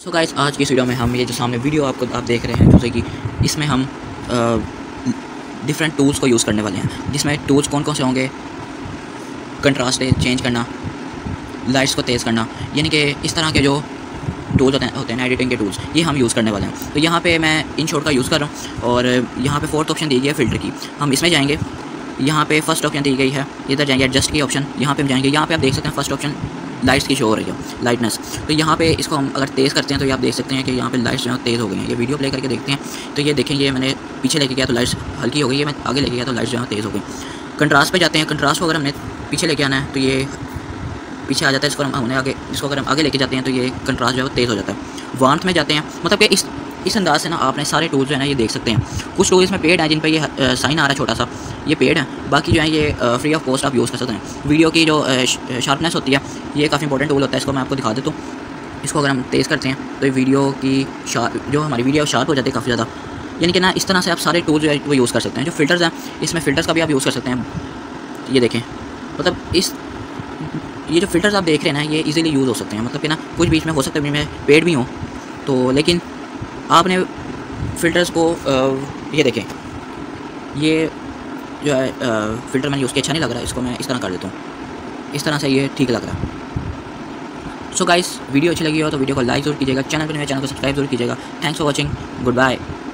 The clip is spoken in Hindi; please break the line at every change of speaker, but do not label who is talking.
सो गाइस, आज की इस वीडियो में हम ये जो सामने वीडियो आप देख रहे हैं, जैसे कि इसमें हम डिफरेंट टूल्स को यूज़ करने वाले हैं। जिसमें टूल्स कौन कौन से होंगे? कंट्रास्ट चेंज करना, लाइट्स को तेज़ करना, यानी कि इस तरह के जो टूल्स होते हैं ना, एडिटिंग के टूल्स, ये हम यूज़ करने वाले हैं। तो यहाँ पे मैं इन शॉट का यूज़ कर रहा हूँ और यहाँ पे फोर्थ ऑप्शन दी गई है फ़िल्टर की। हम इसमें जाएंगे, यहाँ पे फर्स्ट ऑप्शन दी गई है, इधर जाएंगे एडजस्ट की ऑप्शन, यहाँ पे हम जाएंगे। यहाँ पे आप देख सकते हैं फर्स्ट ऑप्शन लाइट्स की शो हो रही है, लाइटनेस। तो यहाँ पे इसको हम अगर तेज़ करते हैं तो ये आप देख सकते हैं कि यहाँ पे लाइट्स जो है तेज़ हो गई हैं। ये वीडियो प्ले करके देखते हैं तो ये देखें, ये मैंने पीछे लेके गया तो लाइट्स हल्की हो गई है, मैं आगे लेके गया तो लाइट्स जो है तेज़ हो गई। कंट्रास्ट पे जाते हैं। कंट्रास्ट को अगर हमने पीछे लेके आना है तो ये पीछे आ जाता है, इसको अगर हम आगे लेके जाते हैं तो ये कंट्रास्ट जो है तेज़ हो जाता है। वार्मथ में जाते हैं, मतलब कि इस अंदाज से ना आपने सारे टूल्स जो है ना ये देख सकते हैं। कुछ टूल्स में पेड हैं जिन पर ये साइन आ रहा है छोटा सा, ये पेड है। बाकी जो है ये फ्री ऑफ कॉस्ट आप यूज़ कर सकते हैं। वीडियो की जो शार्पनेस होती है, ये काफ़ी इंपॉर्टेंट टूल होता है, इसको मैं आपको दिखा देता हूँ। इसको अगर हम तेज़ करते हैं तो ये वीडियो की जो हमारी वीडियो शार्प हो जाती है काफ़ी ज़्यादा। यानी कि ना इस तरह से आप सारे टूल्स जो है वो यूज़ कर सकते हैं। जो फ़िल्टर्स हैं, इसमें फ़िल्टर्स का भी आप यूज़ कर सकते हैं। ये देखें, मतलब ये जो फ़िल्टर्स आप देख रहे हैं ना, ये इजीली यूज़ हो सकते हैं। मतलब कि ना कुछ बीच में हो सकता है में पेड भी हो तो, लेकिन आपने फ़िल्टर्स को ये देखें, ये जो है फ़िल्टर मैंने यूज़ किया, अच्छा नहीं लग रहा है, इसको मैं इस तरह कर देता हूँ। इस तरह से ये ठीक लग रहा है। सो गाइस, वीडियो अच्छी लगी हो तो वीडियो को लाइक ज़रूर कीजिएगा, चैनल पर नए चैनल को सब्सक्राइब ज़रूर कीजिएगा। Thanks for watching, good bye.